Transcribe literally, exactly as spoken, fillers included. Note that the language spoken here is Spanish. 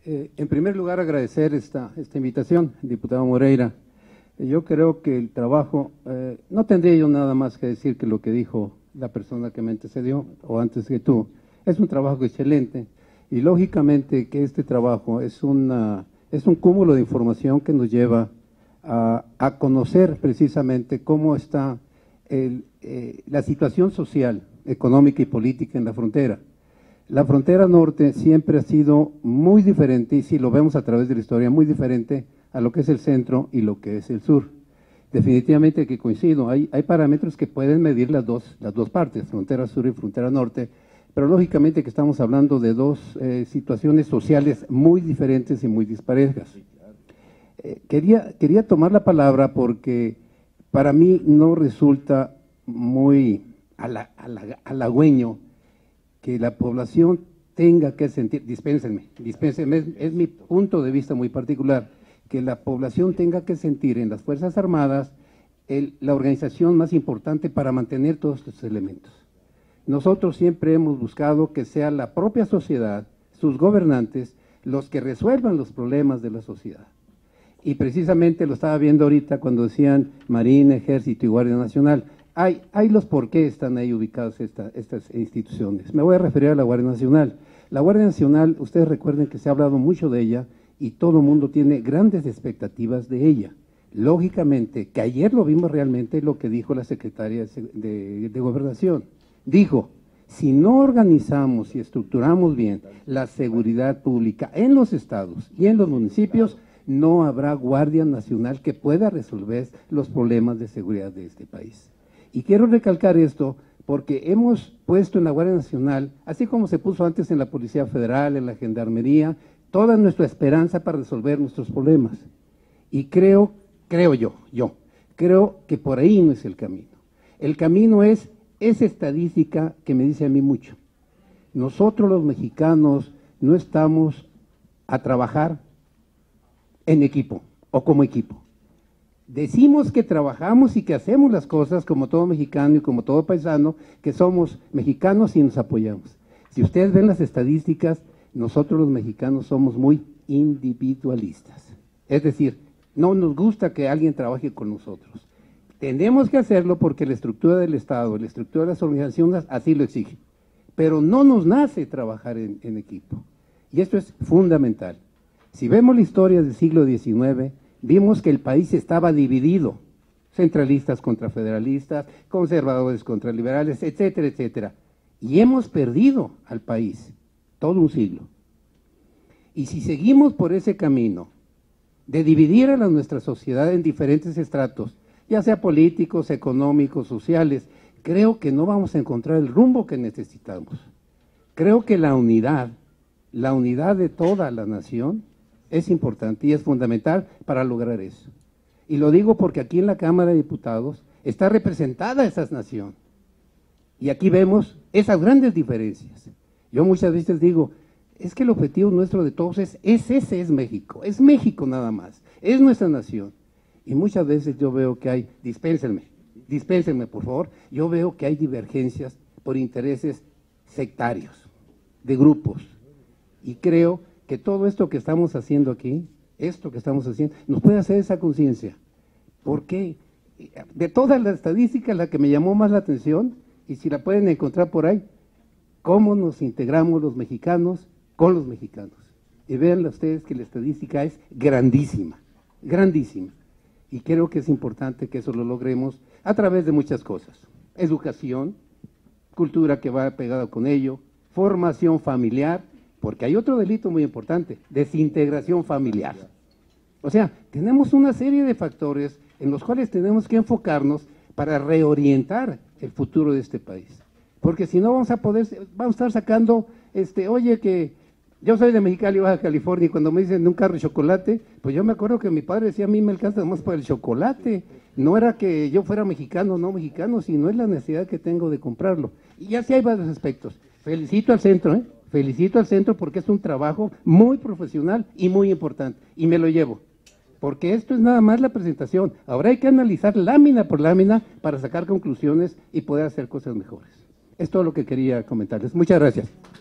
Eh, en primer lugar, agradecer esta, esta invitación, diputado Moreira. Eh, yo creo que el trabajo, eh, no tendría yo nada más que decir que lo que dijo la persona que me antecedió, o antes que tú, es un trabajo excelente, y lógicamente que este trabajo es, una, es un cúmulo de información que nos lleva a, a conocer precisamente cómo está el, eh, la situación social, económica y política en la frontera. La frontera norte siempre ha sido muy diferente, y si lo vemos a través de la historia, muy diferente a lo que es el centro y lo que es el sur. Definitivamente que coincido, hay, hay parámetros que pueden medir las dos, las dos partes, frontera sur y frontera norte, pero lógicamente que estamos hablando de dos eh, situaciones sociales muy diferentes y muy disparejas. Eh, quería, quería tomar la palabra porque para mí no resulta muy hala, hala, halagüeño que la población tenga que sentir, dispénsenme, dispénsenme, es, es mi punto de vista muy particular, que la población tenga que sentir en las Fuerzas Armadas el, la organización más importante para mantener todos estos elementos. Nosotros siempre hemos buscado que sea la propia sociedad, sus gobernantes, los que resuelvan los problemas de la sociedad. Y precisamente lo estaba viendo ahorita cuando decían Marina, Ejército y Guardia Nacional. Hay, hay los por qué están ahí ubicadas esta, estas instituciones. Me voy a referir a la Guardia Nacional. La Guardia Nacional, ustedes recuerden que se ha hablado mucho de ella y todo el mundo tiene grandes expectativas de ella. Lógicamente, que ayer lo vimos realmente lo que dijo la secretaria de, de, de Gobernación. Dijo, si no organizamos y estructuramos bien la seguridad pública en los estados y en los municipios, no habrá Guardia Nacional que pueda resolver los problemas de seguridad de este país. Y quiero recalcar esto porque hemos puesto en la Guardia Nacional, así como se puso antes en la Policía Federal, en la Gendarmería, toda nuestra esperanza para resolver nuestros problemas. Y creo, creo yo, yo, creo que por ahí no es el camino. El camino es esa estadística que me dice a mí mucho. Nosotros los mexicanos no estamos a trabajar en equipo o como equipo. Decimos que trabajamos y que hacemos las cosas como todo mexicano y como todo paisano, que somos mexicanos y nos apoyamos. Si ustedes ven las estadísticas, nosotros los mexicanos somos muy individualistas. Es decir, no nos gusta que alguien trabaje con nosotros. Tenemos que hacerlo porque la estructura del Estado, la estructura de las organizaciones así lo exige. Pero no nos nace trabajar en, en equipo. Y esto es fundamental. Si vemos la historia del siglo diecinueve, vimos que el país estaba dividido, centralistas contra federalistas, conservadores contra liberales, etcétera, etcétera. Y hemos perdido al país todo un siglo. Y si seguimos por ese camino de dividir a la, nuestra sociedad en diferentes estratos, ya sea políticos, económicos, sociales, creo que no vamos a encontrar el rumbo que necesitamos. Creo que la unidad, la unidad de toda la nación, es importante y es fundamental para lograr eso. Y lo digo porque aquí en la Cámara de Diputados está representada esa nación. Y aquí vemos esas grandes diferencias. Yo muchas veces digo, es que el objetivo nuestro de todos es, es ese, es México, es México nada más, es nuestra nación. Y muchas veces yo veo que hay, dispénsenme, dispénsenme por favor, yo veo que hay divergencias por intereses sectarios, de grupos. Y creo que todo esto que estamos haciendo aquí, esto que estamos haciendo, nos puede hacer esa conciencia. ¿Por qué? De todas las estadísticas, la que me llamó más la atención, y si la pueden encontrar por ahí, cómo nos integramos los mexicanos con los mexicanos. Y vean ustedes que la estadística es grandísima, grandísima. Y creo que es importante que eso lo logremos a través de muchas cosas. Educación, cultura que va pegada con ello, formación familiar, porque hay otro delito muy importante, desintegración familiar. O sea, tenemos una serie de factores en los cuales tenemos que enfocarnos para reorientar el futuro de este país. Porque si no vamos a poder, vamos a estar sacando, este, oye que yo soy de Mexicali, Baja California, y cuando me dicen de un carro de chocolate, pues yo me acuerdo que mi padre decía, a mí me alcanza más para el chocolate. No era que yo fuera mexicano o no mexicano, sino es la necesidad que tengo de comprarlo. Y así hay varios aspectos. Felicito al centro, ¿eh? Felicito al centro porque es un trabajo muy profesional y muy importante, y me lo llevo, porque esto es nada más la presentación. Ahora hay que analizar lámina por lámina para sacar conclusiones y poder hacer cosas mejores. Es todo lo que quería comentarles. Muchas gracias.